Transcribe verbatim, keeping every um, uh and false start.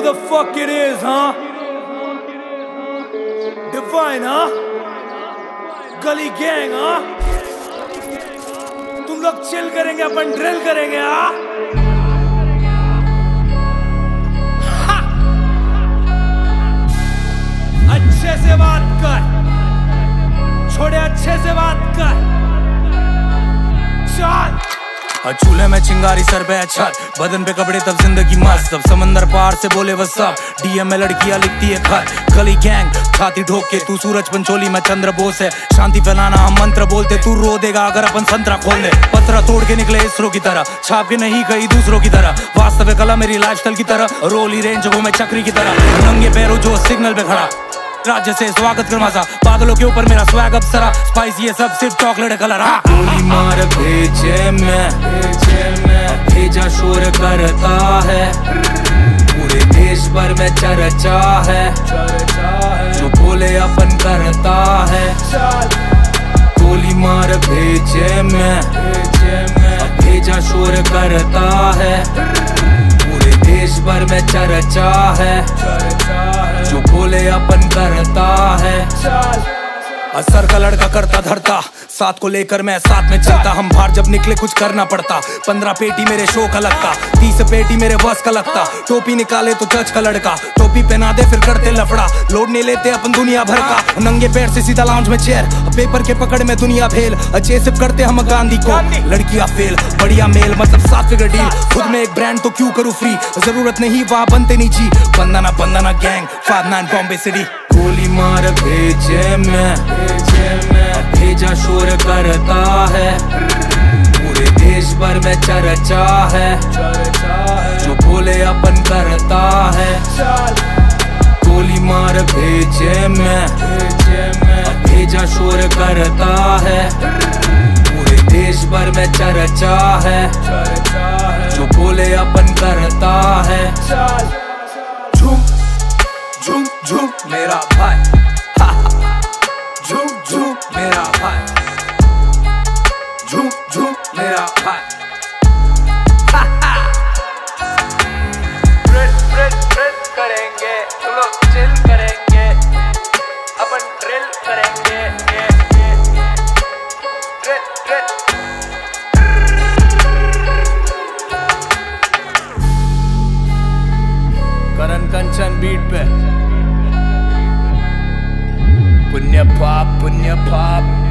the fuck it is, huh? Divine, huh? गली gang, हाँ? तुम लोग चिल करेंगे, अपन ड्रिल करेंगे, हाँ? अच्छे से बात कर, छोड़े अच्छे से बात कर, चल। चूल्हे में चिंगारी सर पे छत, बदन पे कपड़े तब जिंदगी मस्त, तब समंदर पार से बोले वो सब, डीएम में लड़कियां लिखती है खत। गली गैंग छाती ठोक के, तू सूरज पंचोली मैं चंद्र बोस है, शांति फैलाना हम मंत्र बोलते, तू रो देगा अगर अपन संतरा खोल दे। पत्रा तोड़ के निकले इसरो की तरह, छाप के नहीं कहीं दूसरों की तरह, वास्तविक कला मेरी लाइफस्टाइल की तरह, रोली रेंज को मैं चक्री की तरह, नंगे पैरों जो सिग्नल पे खड़ा, राज्य से स्वागत कर मजा, बादलों के ऊपर मेरा स्वैग अप्सरा, स्पाइस ये सब सिर्फ चॉकलेट कलर। हाँ गोली मार भेजे में, भेजे में भेजा शोर करता है, पूरे देश भर में चर्चा है, जो बोले अपन करता है। गोली मार भेजे में, भेजे में भेजा शोर करता है, पूरे देश भर में चर्चा है, जो बोले अपन करता है। असर का लड़का करता धरता, साथ को लेकर मैं साथ में चलता, हम बाहर जब निकले कुछ करना पड़ता, पंद्रह पेटी मेरे शो का लगता, तीस पेटी मेरे बस का लगता, टोपी निकाले तो चर्च का लड़का, टोपी पहना दे फिर करते लफड़ा, लोड नहीं लेते अपन दुनिया भर का, नंगे पैर से सीधा लाउंज में चेयर, पेपर के पकड़ में दुनिया भेल, अच्छे सिर्फ करते हम गांधी को, लड़कियां फेल बढ़िया मेल मतलब सात फिगर डील, खुद में एक ब्रांड तो क्यों करूँ फ्री, जरूरत नहीं वहाँ बनते नहीं जी, bandana bandana gang five nine Bombay city. गोली मार भेजे में, भेजे में भेजा शोर करता है, पूरे देश भर में चर्चा है, जो बोले अपन करता है। गोली मार भेजे में, भेजे में भेजा शोर करता है, पूरे देश भर में चर्चा है, जो बोले अपन करता है। झूम झूम झूम मेरा भाई, हा हा झूम झूम मेरा भाई, झूम झूम मेरा भाई, हा हा ड्रिल ड्रिल ड्रिल करेंगे, तुम लोग चिल करेंगे, अपन ड्रिल करेंगे, ये ये drill drill. Karan Kanchan beat पे, पुण्य पाप पुण्य पाप।